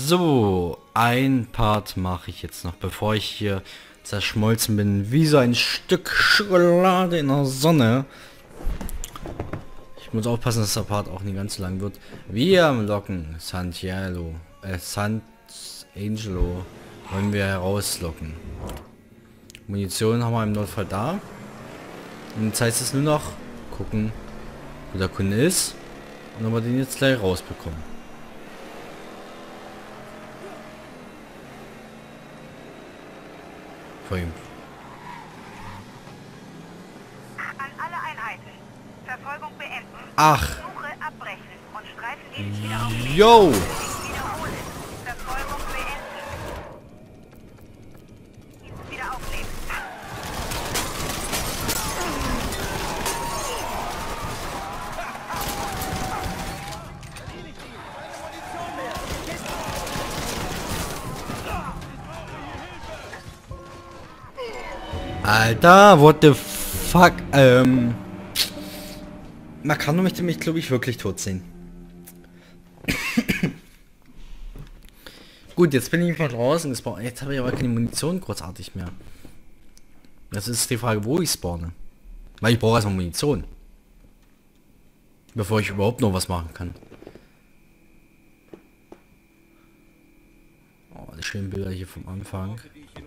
So, ein Part mache ich jetzt noch, bevor ich hier zerschmolzen bin, wie so ein Stück Schokolade in der Sonne. Ich muss aufpassen, dass der Part auch nicht ganz so lang wird. Wir locken Sant'Angelo wollen wir herauslocken. Munition haben wir im Notfall da. Und jetzt heißt es nur noch gucken, wo der Kunde ist und ob wir den jetzt gleich rausbekommen. Vor ihm. An alle Einheiten. Verfolgung beenden. Ach. Suche abbrechen und Streifendienst wieder aufnehmen. Yo! Ich wiederhole. Verfolgung beenden. Dienst wieder aufnehmen. Alter, what the fuck? Man kann mich glaube ich wirklich tot sehen. Gut, jetzt bin ich mal draußen gespawnt. Jetzt habe ich aber keine Munition großartig mehr. Das ist die Frage, wo ich spawne. Weil ich brauche erstmal Munition. Bevor ich überhaupt noch was machen kann. Oh, die schönen Bilder hier vom Anfang.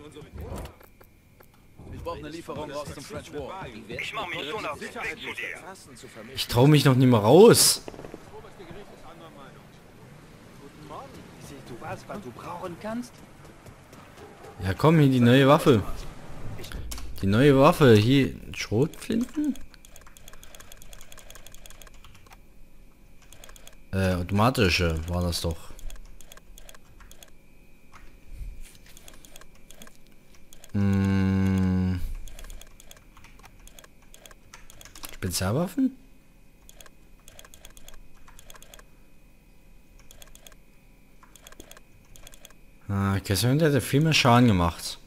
Ich brauche eine Lieferung raus zum French War. Ich mache mich schon auf den Weg zu dir. Ich traue mich noch nicht mal raus. Siehst du was du brauchen kannst? Ja komm, hier die neue Waffe. Die neue Waffe, hier Schrotflinten? Automatische war das doch. Spezialwaffen? Ah, Cassandra hätte viel mehr Schaden gemacht.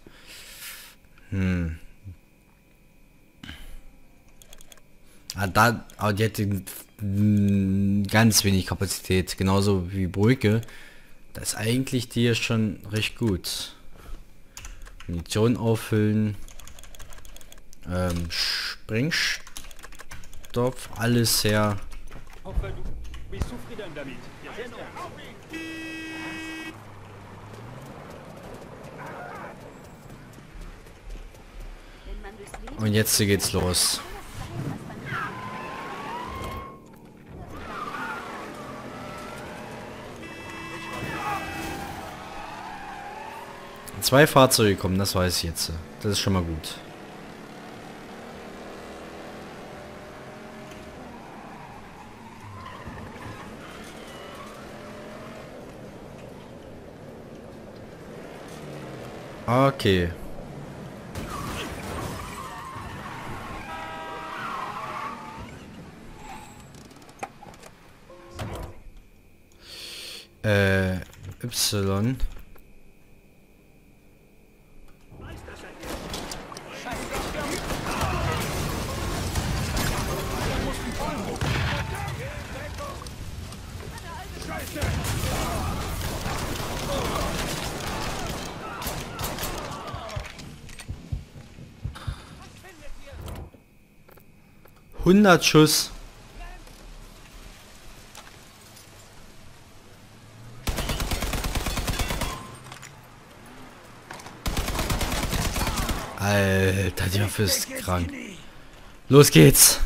Aber die hätte ganz wenig Kapazität, genauso wie Brücke. Das ist eigentlich die schon recht gut. Munition auffüllen. Sprengstoff, alles sehr. Und jetzt geht's los. Zwei Fahrzeuge kommen, das weiß ich jetzt. Das ist schon mal gut. Okay. Y. Hundert Schuss. Alter, die Waffe ist krank. Los geht's.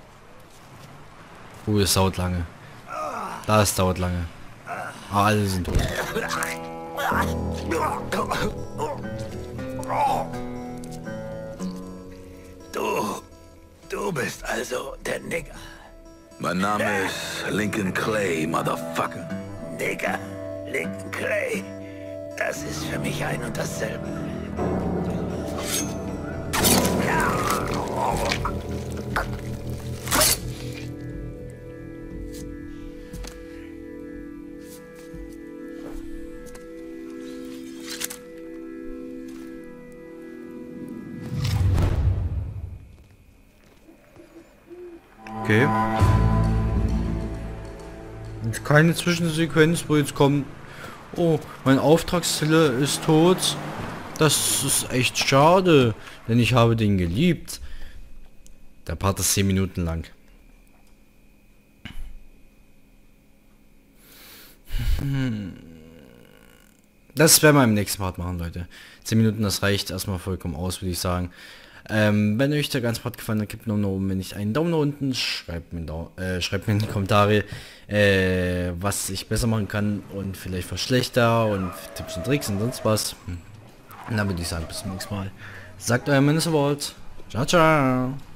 Es dauert lange. Das dauert lange. Ah, alle sind tot. Du bist also der Nigger. Mein Name ist Lincoln Clay, Motherfucker. Nigger, Lincoln Clay. Das ist für mich ein und dasselbe. Okay. Und keine Zwischensequenz, wo jetzt kommt, Oh, mein Auftragskiller ist tot. Das ist echt schade, denn ich habe den geliebt. Der Part ist 10 Minuten lang. Das werden wir im nächsten Part machen, Leute. 10 Minuten, das reicht erstmal vollkommen aus, würde ich sagen. Wenn euch der ganze Part gefallen hat, gebt einen Daumen nach oben, wenn nicht einen Daumen nach unten. Schreibt mir in die Kommentare, was ich besser machen kann und vielleicht was schlechter und Tipps und Tricks und sonst was. Und dann würde ich sagen, bis zum nächsten Mal. Sagt euer Minnesota. Ciao, ciao.